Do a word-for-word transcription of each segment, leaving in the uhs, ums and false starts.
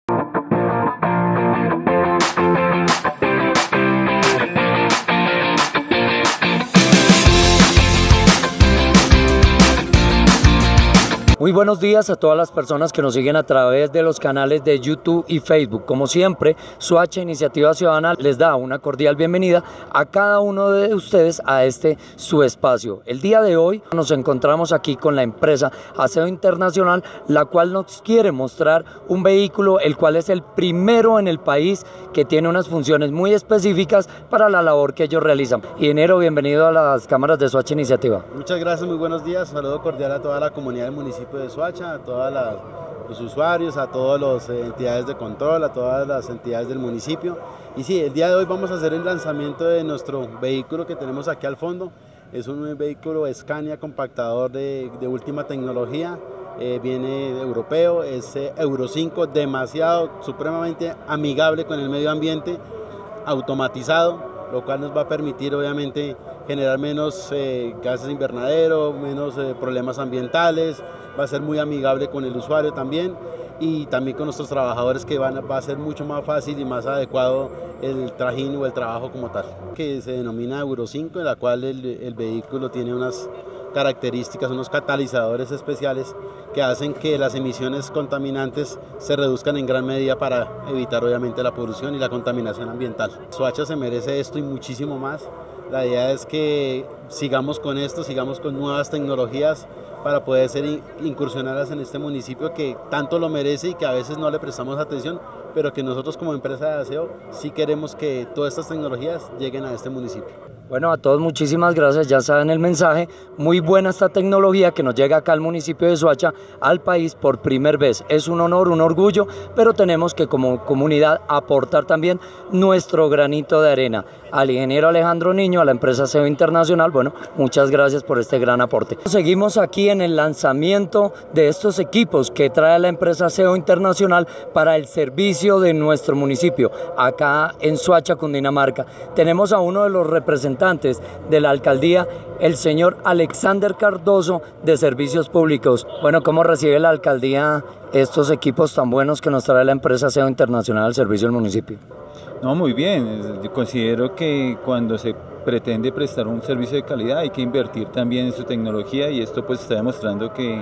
Muy buenos días a todas las personas que nos siguen a través de los canales de YouTube y Facebook. Como siempre, Soacha Iniciativa Ciudadana les da una cordial bienvenida a cada uno de ustedes a este su espacio. El día de hoy nos encontramos aquí con la empresa Aseo Internacional, la cual nos quiere mostrar un vehículo el cual es el primero en el país que tiene unas funciones muy específicas para la labor que ellos realizan. Ingeniero, bienvenido a las cámaras de Soacha Iniciativa. Muchas gracias, muy buenos días. Saludo cordial a toda la comunidad del municipio de Soacha, a todos los usuarios, a todas las entidades de control, a todas las entidades del municipio. Y sí, el día de hoy vamos a hacer el lanzamiento de nuestro vehículo que tenemos aquí al fondo. Es un vehículo Scania compactador de, de última tecnología, eh, viene de europeo, es eh, Euro cinco, demasiado, supremamente amigable con el medio ambiente, automatizado, lo cual nos va a permitir obviamente generar menos eh, gases invernadero, menos eh, problemas ambientales, va a ser muy amigable con el usuario también y también con nuestros trabajadores, que van, va a ser mucho más fácil y más adecuado el trajín o el trabajo como tal, que se denomina Euro cinco, en la cual el, el vehículo tiene unas características, unos catalizadores especiales que hacen que las emisiones contaminantes se reduzcan en gran medida para evitar obviamente la polución y la contaminación ambiental. Soacha se merece esto y muchísimo más. La idea es que sigamos con esto, sigamos con nuevas tecnologías para poder ser incursionadas en este municipio que tanto lo merece y que a veces no le prestamos atención, pero que nosotros como empresa de aseo sí queremos que todas estas tecnologías lleguen a este municipio. Bueno, a todos muchísimas gracias, ya saben el mensaje, muy buena esta tecnología que nos llega acá al municipio de Soacha, al país por primera vez. Es un honor, un orgullo, pero tenemos que como comunidad aportar también nuestro granito de arena. Al ingeniero Alejandro Niño, a la empresa Aseo Internacional, bueno, muchas gracias por este gran aporte. Seguimos aquí en el lanzamiento de estos equipos que trae la empresa Aseo Internacional para el servicio de nuestro municipio, acá en Soacha, Cundinamarca. Tenemos a uno de los representantes de la alcaldía, el señor Alexander Cardoso, de Servicios Públicos. Bueno, ¿cómo recibe la alcaldía estos equipos tan buenos que nos trae la empresa Aseo Internacional al servicio del municipio? No, muy bien. Yo considero que cuando se pretende prestar un servicio de calidad hay que invertir también en su tecnología, y esto pues está demostrando que,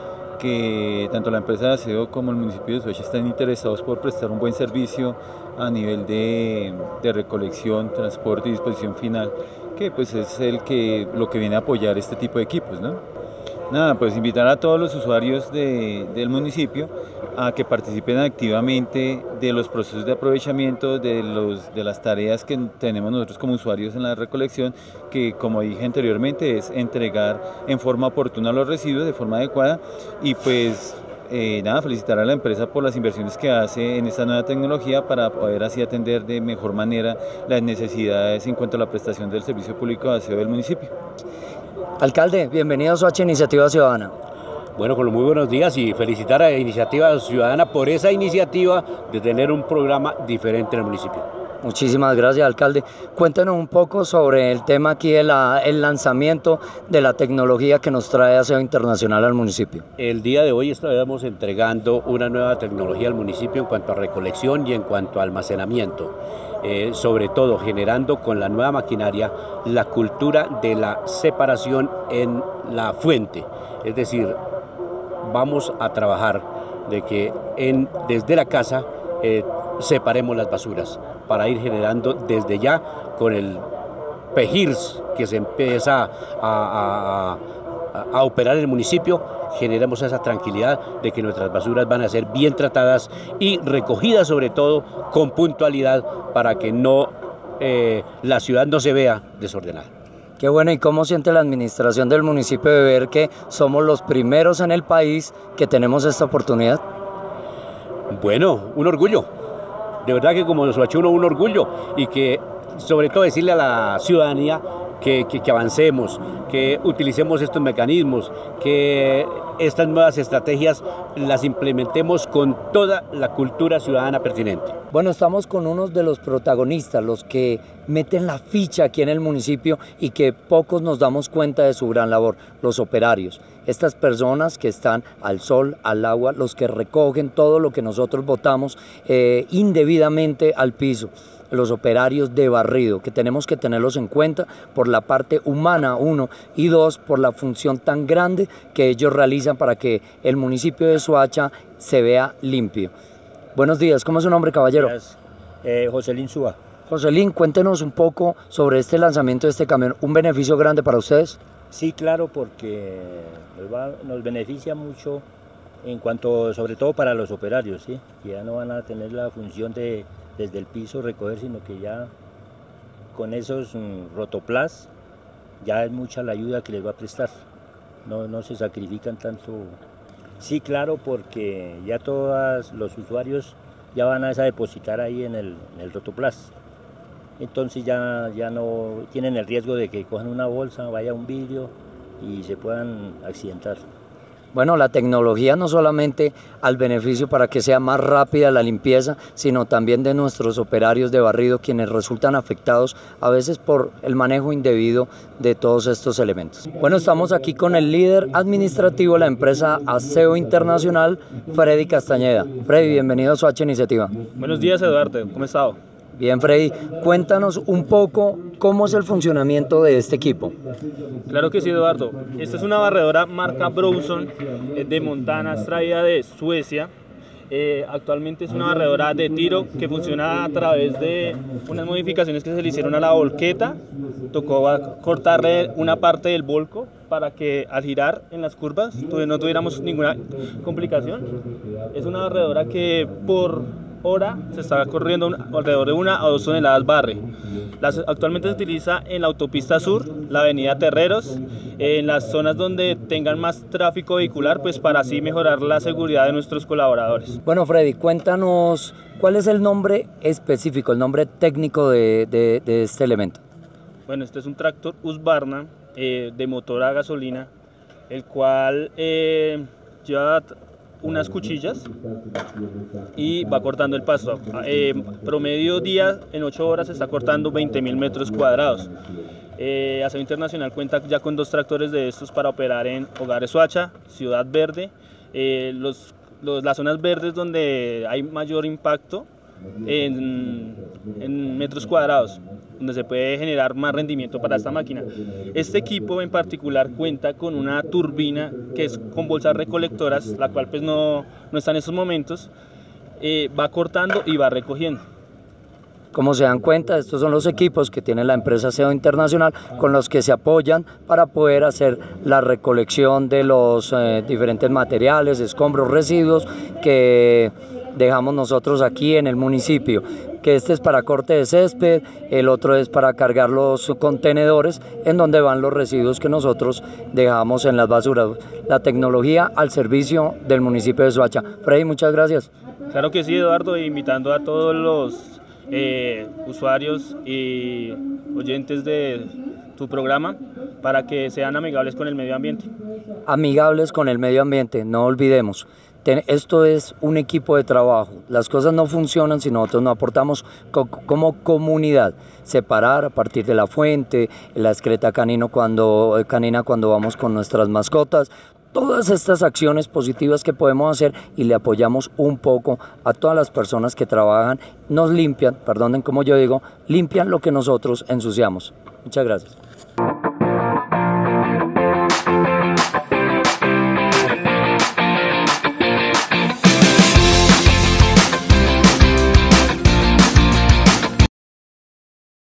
que tanto la empresa de aseo como el municipio de Soacha están interesados por prestar un buen servicio a nivel de, de recolección, transporte y disposición final, que pues es el que, lo que viene a apoyar este tipo de equipos, ¿no? Nada, pues invitar a todos los usuarios de, del municipio a que participen activamente de los procesos de aprovechamiento de, los, de las tareas que tenemos nosotros como usuarios en la recolección, que como dije anteriormente es entregar en forma oportuna los residuos de forma adecuada. Y pues eh, nada, felicitar a la empresa por las inversiones que hace en esta nueva tecnología para poder así atender de mejor manera las necesidades en cuanto a la prestación del servicio público de aseo del municipio. Alcalde, bienvenido a Soacha Iniciativa Ciudadana. Bueno, con los muy buenos días y felicitar a Iniciativa Ciudadana por esa iniciativa de tener un programa diferente en el municipio. Muchísimas gracias, alcalde. Cuéntenos un poco sobre el tema aquí del el lanzamiento de la tecnología que nos trae Aseo Internacional al municipio. El día de hoy estamos entregando una nueva tecnología al municipio en cuanto a recolección y en cuanto a almacenamiento. Eh, sobre todo generando con la nueva maquinaria la cultura de la separación en la fuente. Es decir, vamos a trabajar de que en, desde la casa eh, separemos las basuras para ir generando desde ya con el PEGIRS que se empieza a, a, a, a operar en el municipio, generemos esa tranquilidad de que nuestras basuras van a ser bien tratadas y recogidas sobre todo con puntualidad para que no eh, la ciudad no se vea desordenada. Qué bueno, ¿y cómo siente la administración del municipio de ver que somos los primeros en el país que tenemos esta oportunidad? Bueno, un orgullo, de verdad que como soachuno un orgullo, y que sobre todo decirle a la ciudadanía que, que, que avancemos, que utilicemos estos mecanismos, que estas nuevas estrategias las implementemos con toda la cultura ciudadana pertinente. Bueno, estamos con unos de los protagonistas, los que meten la ficha aquí en el municipio y que pocos nos damos cuenta de su gran labor, los operarios. Estas personas que están al sol, al agua, los que recogen todo lo que nosotros botamos eh, indebidamente al piso. Los operarios de barrido, que tenemos que tenerlos en cuenta por la parte humana, uno, y dos, por la función tan grande que ellos realizan para que el municipio de Soacha se vea limpio. Buenos días, ¿cómo es su nombre, caballero? Eh, Joselín Súa. Joselín, cuéntenos un poco sobre este lanzamiento de este camión. ¿Un beneficio grande para ustedes? Sí, claro, porque nos, va, nos beneficia mucho en cuanto, sobre todo para los operarios, ¿sí? Ya no van a tener la función de desde el piso recoger, sino que ya con esos um, rotoplas ya es mucha la ayuda que les va a prestar. No, no se sacrifican tanto. Sí, claro, porque ya todos los usuarios ya van a depositar ahí en el, en el rotoplas. Entonces ya, ya no tienen el riesgo de que cojan una bolsa, vaya un vidrio y se puedan accidentar. Bueno, la tecnología no solamente al beneficio para que sea más rápida la limpieza, sino también de nuestros operarios de barrido, quienes resultan afectados a veces por el manejo indebido de todos estos elementos. Bueno, estamos aquí con el líder administrativo de la empresa Aseo Internacional, Freddy Castañeda. Freddy, bienvenido a Soacha Iniciativa. Buenos días, Eduardo, ¿cómo has estado? Bien, Freddy, cuéntanos un poco cómo es el funcionamiento de este equipo. Claro que sí, Eduardo. Esta es una barredora marca Browson de Montana, extraída de Suecia. Eh, actualmente es una barredora de tiro que funciona a través de unas modificaciones que se le hicieron a la volqueta. Tocó cortarle una parte del volco para que al girar en las curvas no tuviéramos ninguna complicación. Es una barredora que por hora se está corriendo un, alrededor de una a dos toneladas barre. Las, actualmente se utiliza en la autopista sur, la avenida Terreros, en las zonas donde tengan más tráfico vehicular, pues para así mejorar la seguridad de nuestros colaboradores. Bueno, Freddy, cuéntanos cuál es el nombre específico, el nombre técnico de, de, de este elemento. Bueno, este es un tractor Husqvarna eh, de motor a gasolina, el cual eh, lleva unas cuchillas y va cortando el pasto. Eh, promedio día en ocho horas se está cortando veinte mil metros cuadrados. Eh, Aseo Internacional cuenta ya con dos tractores de estos para operar en Hogares Soacha, Ciudad Verde, eh, los, los, las zonas verdes donde hay mayor impacto en, en metros cuadrados, donde se puede generar más rendimiento para esta máquina. Este equipo en particular cuenta con una turbina que es con bolsas recolectoras, la cual pues no, no está en estos momentos, eh, va cortando y va recogiendo. Como se dan cuenta, estos son los equipos que tiene la empresa Aseo Internacional con los que se apoyan para poder hacer la recolección de los eh, diferentes materiales, escombros, residuos que dejamos nosotros aquí en el municipio, que este es para corte de césped, el otro es para cargar los contenedores en donde van los residuos que nosotros dejamos en las basuras. La tecnología al servicio del municipio de Soacha. Freddy, muchas gracias. Claro que sí, Eduardo, invitando a todos los eh, usuarios y oyentes de tu programa para que sean amigables con el medio ambiente. Amigables con el medio ambiente, no olvidemos. Esto es un equipo de trabajo, las cosas no funcionan si nosotros no aportamos co como comunidad. Separar a partir de la fuente, la excreta canino cuando, canina cuando vamos con nuestras mascotas, todas estas acciones positivas que podemos hacer y le apoyamos un poco a todas las personas que trabajan, nos limpian, perdonen como yo digo, limpian lo que nosotros ensuciamos. Muchas gracias.